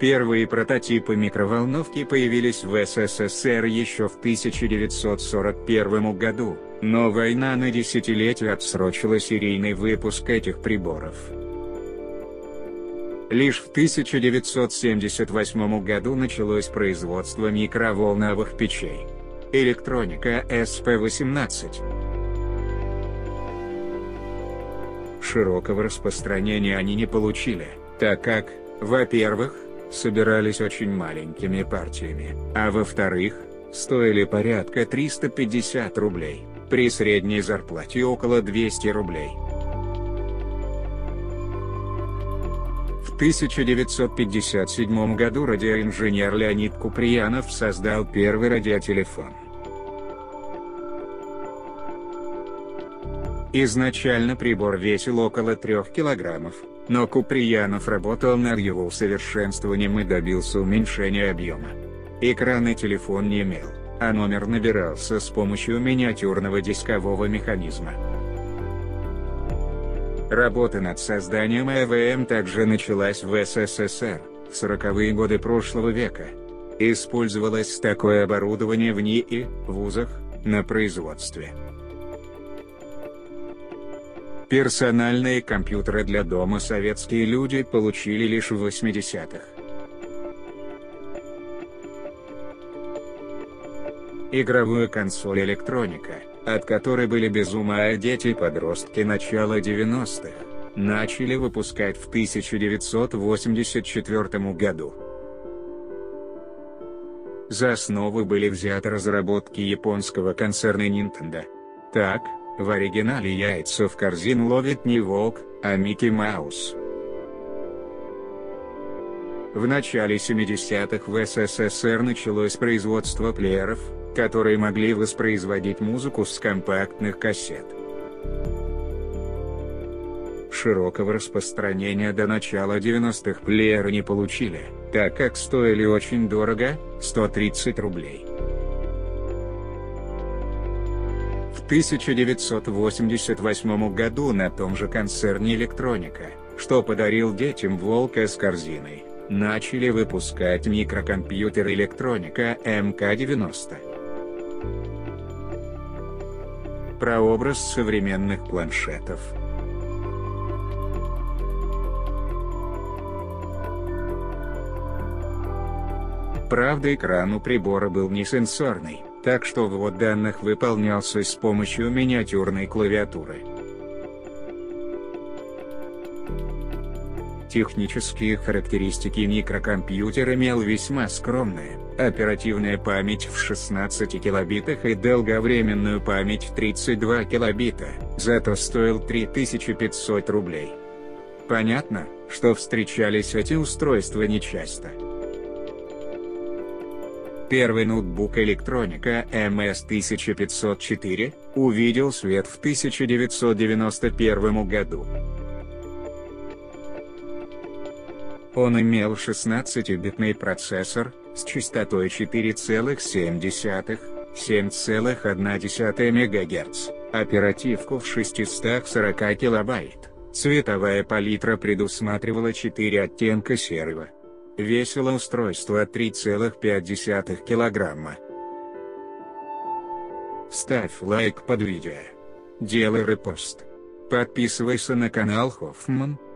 Первые прототипы микроволновки появились в СССР еще в 1941 году, но война на десятилетие отсрочила серийный выпуск этих приборов. Лишь в 1978 году началось производство микроволновых печей. Электроника СП-18. Широкого распространения они не получили, так как, во-первых, собирались очень маленькими партиями, а во-вторых, стоили порядка 350 рублей, при средней зарплате около 200 рублей. В 1957 году радиоинженер Леонид Куприянов создал первый радиотелефон. Изначально прибор весил около 3 килограммов, но Куприянов работал над его усовершенствованием и добился уменьшения объема. Экрана телефон не имел, а номер набирался с помощью миниатюрного дискового механизма. Работа над созданием ЭВМ также началась в СССР, в 40-е годы прошлого века. Использовалось такое оборудование в НИИ, вузах, на производстве. Персональные компьютеры для дома советские люди получили лишь в 80-х. Игровую консоль электроника, от которой были без ума дети и подростки начала 90-х, начали выпускать в 1984 году. За основу были взяты разработки японского концерна Nintendo. Так, в оригинале яйца в корзину ловит не волк, а Микки Маус. В начале 70-х в СССР началось производство плееров, которые могли воспроизводить музыку с компактных кассет. Широкого распространения до начала 90-х плееры не получили, так как стоили очень дорого, 130 рублей. В 1988 году на том же концерне «Электроника», что подарил детям волка с корзиной, начали выпускать микрокомпьютер «Электроника МК-90». Прообраз современных планшетов. Правда, экран у прибора был не сенсорный, так что ввод данных выполнялся с помощью миниатюрной клавиатуры. Технические характеристики микрокомпьютер имел весьма скромные: оперативная память в 16 килобитах и долговременную память в 32 килобита, зато стоил 3500 рублей. Понятно, что встречались эти устройства нечасто. Первый ноутбук электроника MS-1504 увидел свет в 1991 году. Он имел 16-битный процессор, с частотой 4,7–7,1 МГц, оперативку в 640 килобайт, цветовая палитра предусматривала 4 оттенка серого. Весило устройство 3,5 килограмма. Ставь лайк под видео. Делай репост. Подписывайся на канал Хоффман.